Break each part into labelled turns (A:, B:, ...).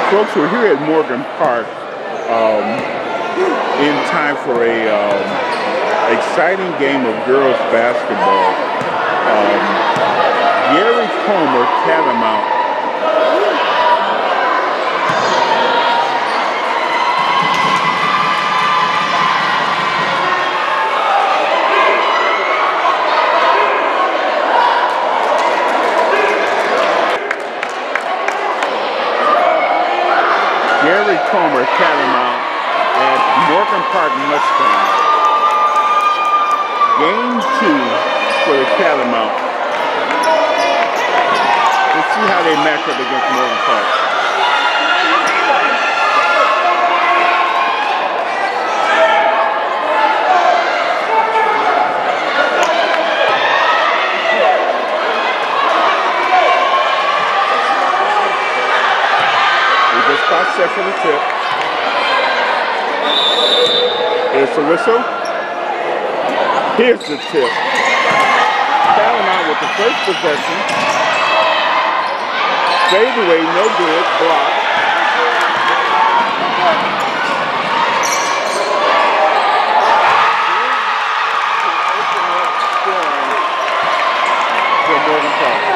A: Folks, we're here at Morgan Park in time for a exciting game of girls basketball. Gary Comer, Catamount. Gary Comer, Catamount at Morgan Park, Mustang. Game 2 for the Catamount. Let's see how they match up against Morgan Park. Spot set for the tip. Here's the whistle. Here's the tip. Catamount with the first possession. Fade away, no good. Block. For Morgan Park.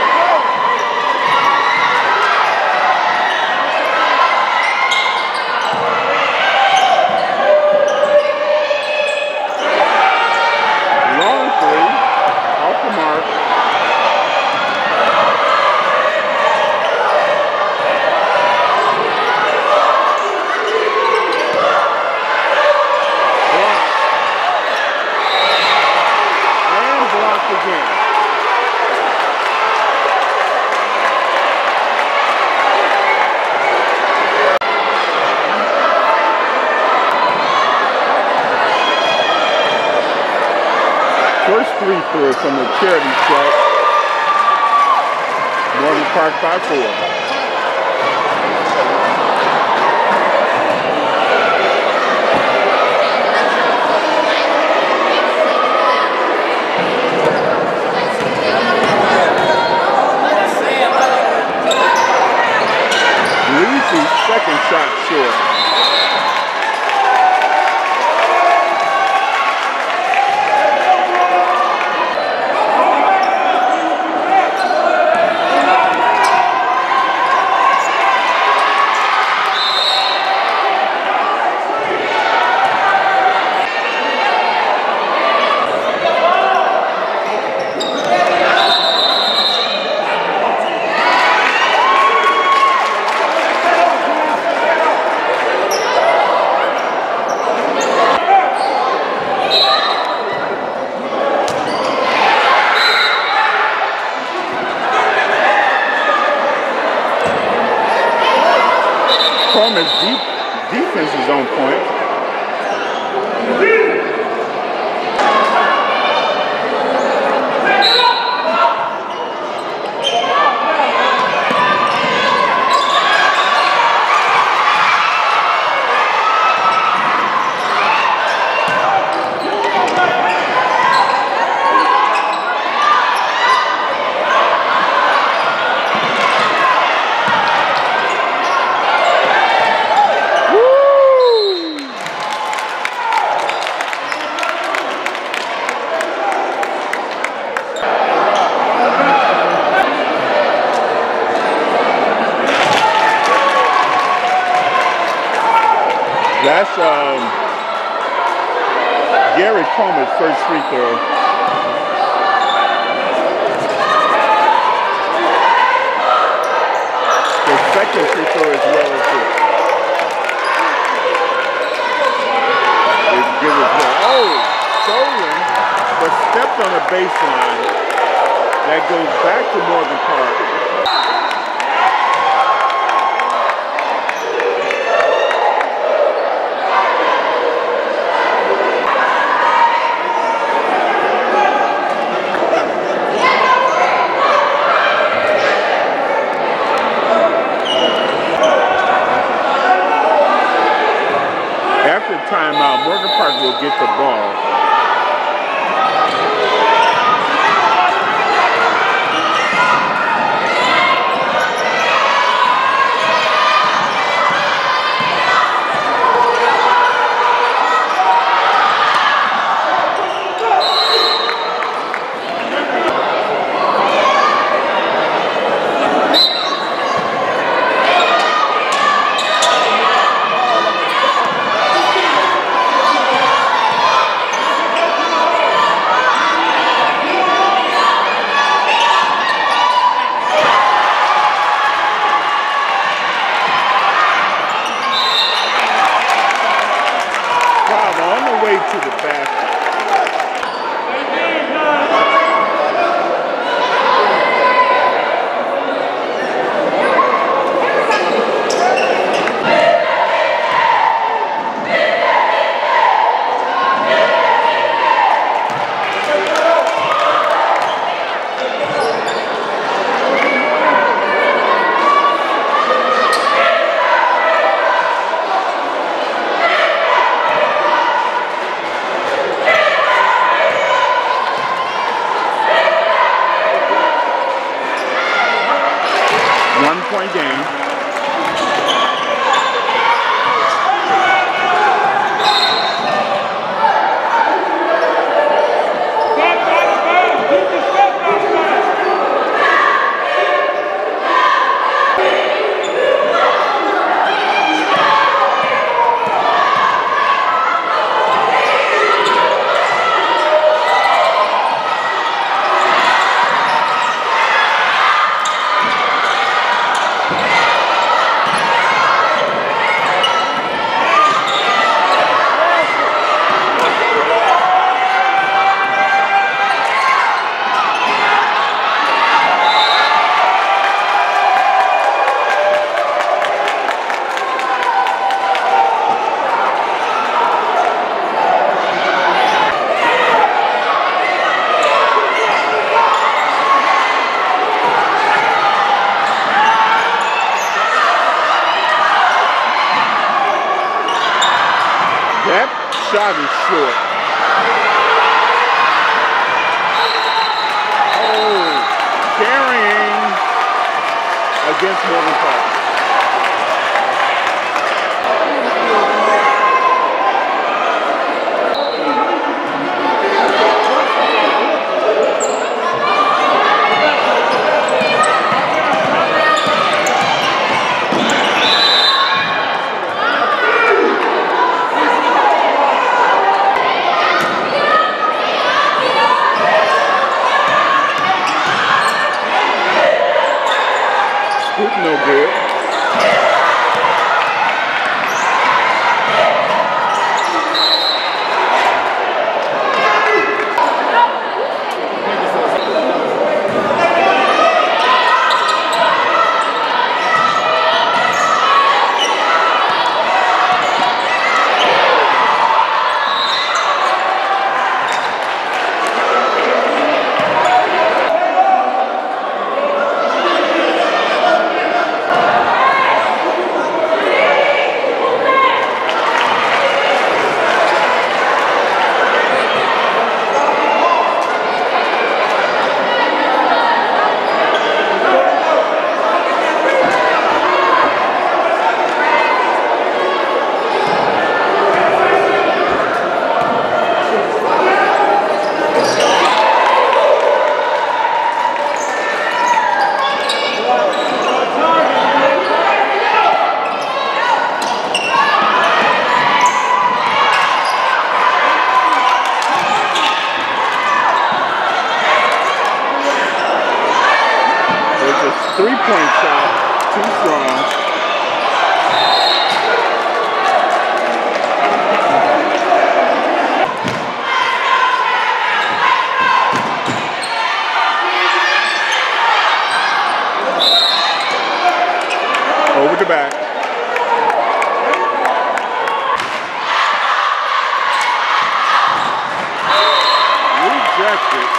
A: First free throw from the charity shot. Morgan Park by 4. Lee's second shot short. Coleman's defense is on point. That's Gary Comer's first free throw. The second free throw as well as this. Stolen, but stepped on the baseline. That goes back to Morgan Park. After timeout, Morgan Park will get the ball. That shot is short. Oh, carrying against Morgan Park. No good. Three-point shot, too strong. Over the back. Rejected.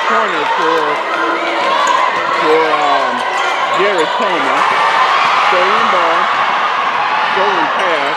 A: three-pointer for Jerry Comer. Stolen ball, stolen pass.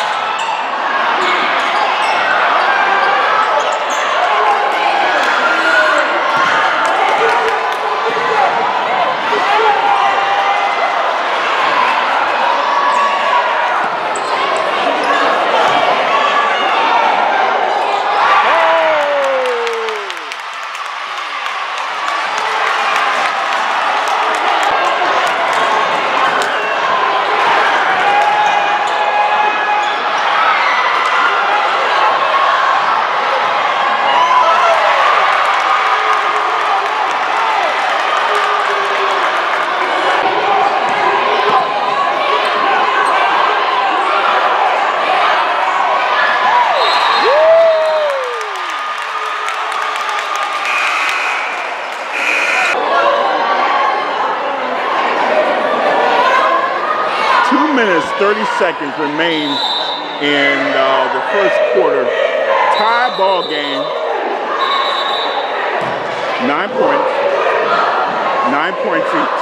A: Minutes, 30 seconds remain in the first quarter. Tie ball game. 9 points. 9 points each.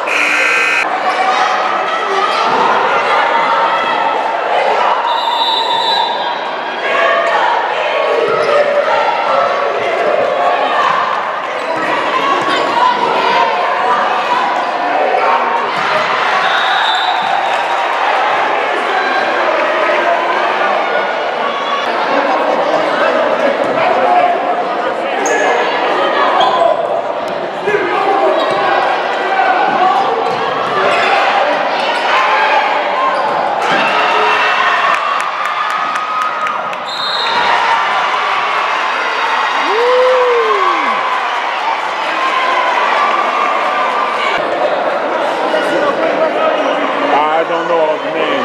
A: I don't know all the names.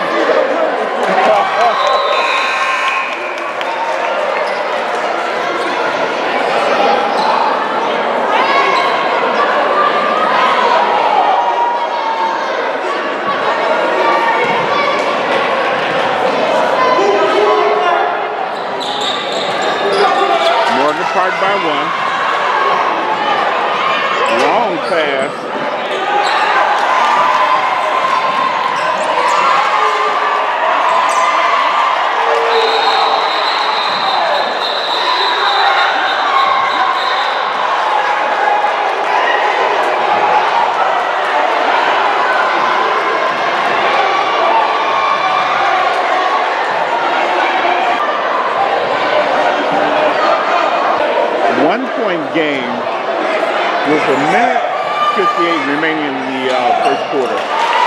A: Morgan Park by 1. Long pass. Game with a minute 58 remaining in the first quarter.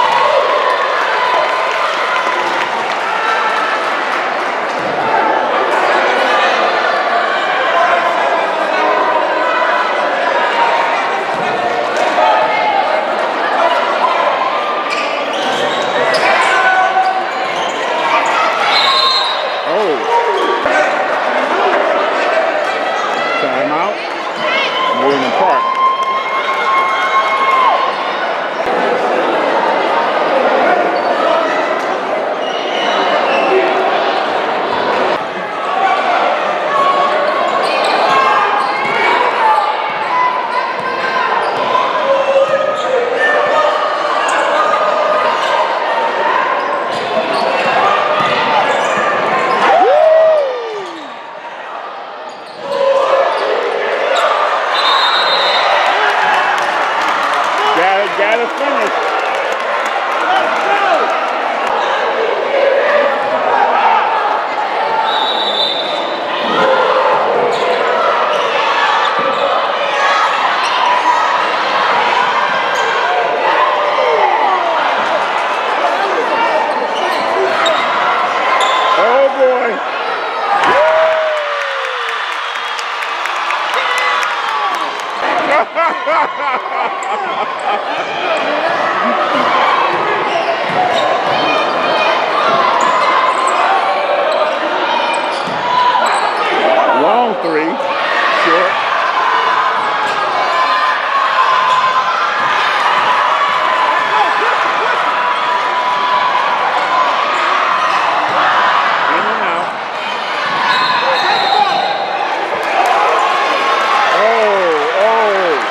A: Gotta finish. Oh boy. Long three, short. In and out. Oh.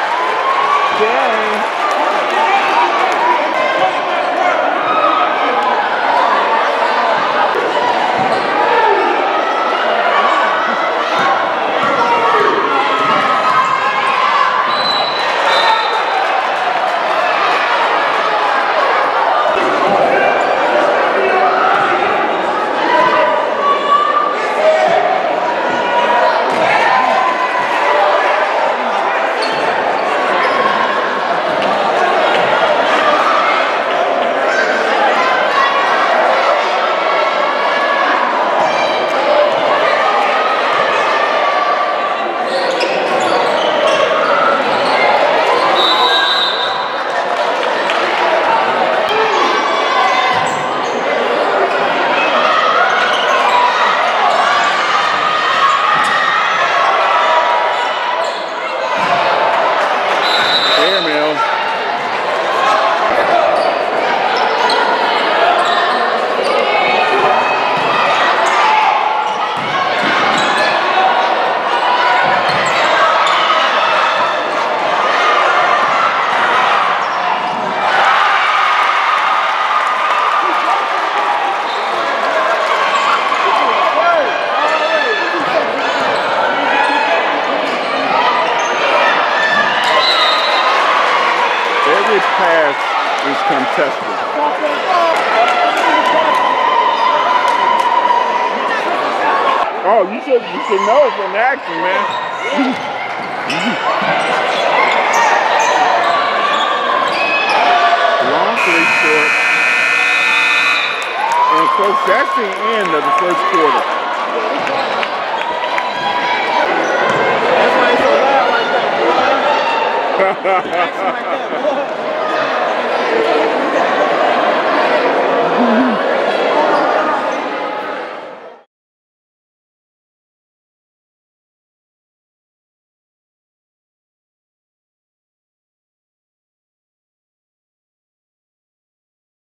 A: contested. Oh, you should know from the action, man. Long three short. And folks, that's the end of the first quarter.
B: That's why it's so loud like that, boy. Action like that, boy.